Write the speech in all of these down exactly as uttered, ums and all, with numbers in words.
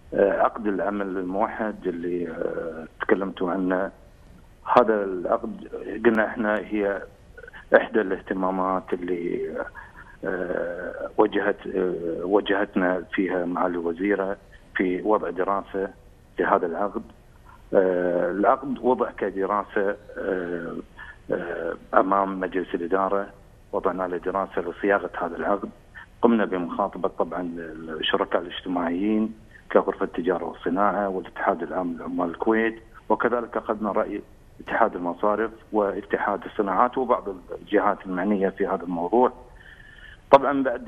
عقد العمل الموحد اللي تكلمتوا عنه. هذا العقد قلنا احنا هي احدى الاهتمامات اللي وجهت وجهتنا فيها معالي الوزيره في وضع دراسه لهذا العقد. العقد وضع كدراسه امام مجلس الاداره، وضعنا له دراسه لصياغه هذا العقد. قمنا بمخاطبه طبعا الشركاء الاجتماعيين كغرفه التجاره والصناعه والاتحاد العام لعمال الكويت، وكذلك اخذنا راي اتحاد المصارف واتحاد الصناعات وبعض الجهات المعنيه في هذا الموضوع. طبعا بعد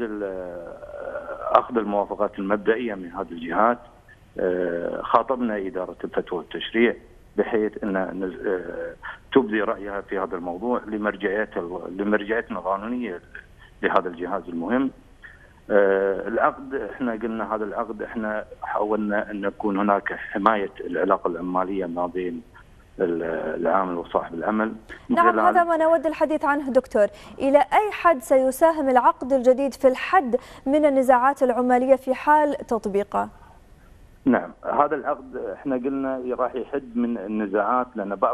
اخذ الموافقات المبدئيه من هذه الجهات خاطبنا اداره الفتوى والتشريع بحيث ان تبدي رايها في هذا الموضوع لمرجعيته لمرجعيتنا القانونيه لهذا الجهاز المهم. العقد احنا قلنا هذا العقد احنا حاولنا ان يكون هناك حمايه العلاقه العماليه ما بين العامل وصاحب العمل. نعم، هذا ما نود الحديث عنه دكتور. إلى أي حد سيساهم العقد الجديد في الحد من النزاعات العمالية في حال تطبيقه؟ نعم، هذا العقد احنا قلنا راح يحد من النزاعات، لأن بعض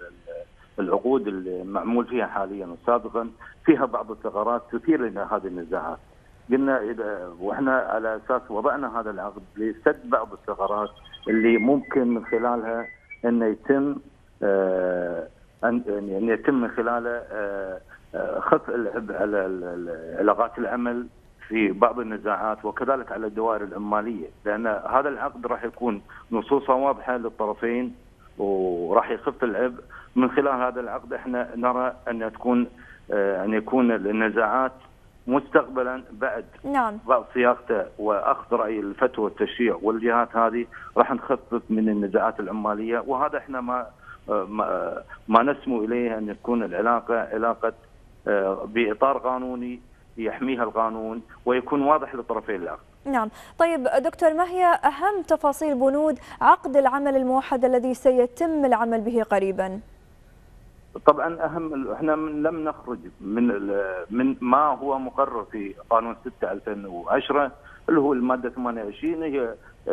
العقود اللي معمول فيها حاليا وسابقا فيها بعض الثغرات تثير لنا هذه النزاعات. قلنا إذا واحنا على أساس وضعنا هذا العقد لسد بعض الثغرات اللي ممكن من خلالها أن يتم آه أن يعني يتم من خلاله آه خف العبء على علاقات العمل في بعض النزاعات وكذلك على الدوائر العماليه، لان هذا العقد راح يكون نصوصه واضحه للطرفين وراح يخف العبء. من خلال هذا العقد احنا نرى ان تكون آه ان يكون النزاعات مستقبلا بعد نعم بعد صياغته واخذ راي الفتوى والتشريع والجهات هذه راح نخفف من النزاعات العماليه، وهذا احنا ما ما, ما نسمو اليه ان تكون العلاقه علاقه باطار قانوني يحميها القانون ويكون واضح لطرفي العقد. نعم، طيب دكتور، ما هي اهم تفاصيل بنود عقد العمل الموحد الذي سيتم العمل به قريبا؟ طبعا اهم احنا لم نخرج من من ما هو مقرر في قانون ستة ألفين وعشرة اللي هو الماده ثمانية وعشرين. هي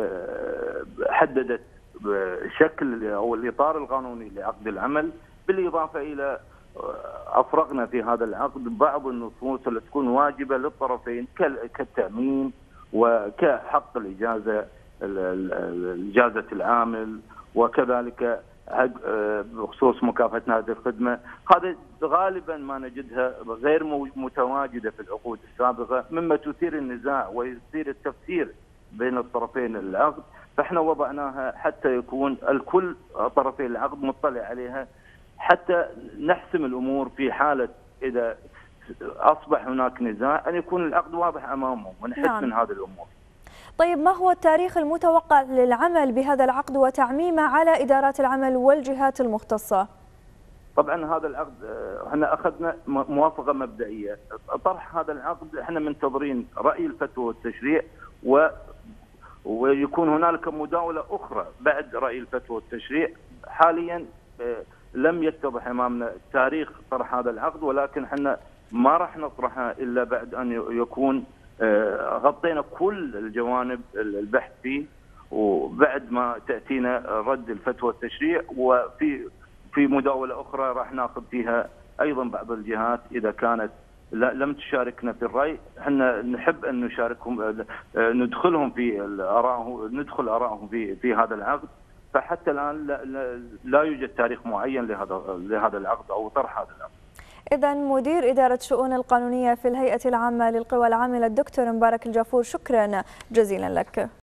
حددت شكل او الاطار القانوني لعقد العمل، بالاضافه الى افرغنا في هذا العقد بعض النصوص اللي تكون واجبه للطرفين كالتامين وكحق الاجازه اجازه العامل، وكذلك بخصوص مكافاه هذه الخدمه. هذا غالبا ما نجدها غير متواجده في العقود السابقه، مما تثير النزاع ويثير التفسير بين الطرفين العقد. فاحنا وضعناها حتى يكون الكل طرفي العقد مطلع عليها، حتى نحسم الامور في حاله اذا اصبح هناك نزاع ان يكون العقد واضح امامهم ونحد نعم. من هذه الامور. طيب، ما هو التاريخ المتوقع للعمل بهذا العقد وتعميمه على ادارات العمل والجهات المختصه؟ طبعا هذا العقد احنا اخذنا موافقه مبدئيه. طرح هذا العقد احنا منتظرين راي الفتوى والتشريع و ويكون هنالك مداوله اخرى بعد راي الفتوى والتشريع. حاليا لم يتضح امامنا تاريخ طرح هذا العقد، ولكن احنا ما راح نطرحه الا بعد ان يكون غطينا كل الجوانب البحث فيه، وبعد ما تاتينا رد الفتوى والتشريع. وفي في مداوله اخرى راح ناخذ فيها ايضا بعض الجهات اذا كانت لم تشاركنا في الراي. احنا نحب ان نشاركهم ندخلهم في اراءهم ندخل ارائهم في في هذا العقد. فحتى الان لا, لا, لا يوجد تاريخ معين لهذا لهذا العقد او طرح هذا العقد. إذا مدير إدارة الشؤون القانونية في الهيئة العامة للقوى العاملة الدكتور مبارك الجافور، شكرا جزيلا لك.